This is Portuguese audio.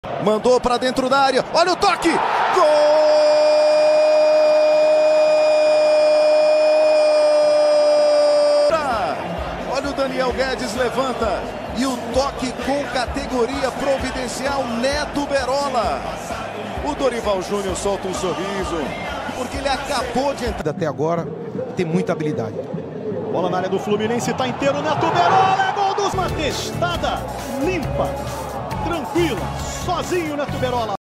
Mandou para dentro da área. Olha o toque. Gol! Olha o Daniel Guedes, levanta. E o toque com categoria providencial, Neto Berola. O Dorival Júnior solta um sorriso, porque ele acabou de entrar. Até agora tem muita habilidade. Bola na área do Fluminense, tá inteiro, Neto Berola, é gol dos... Uma testada limpa, tranquila, sozinho Neto Berola.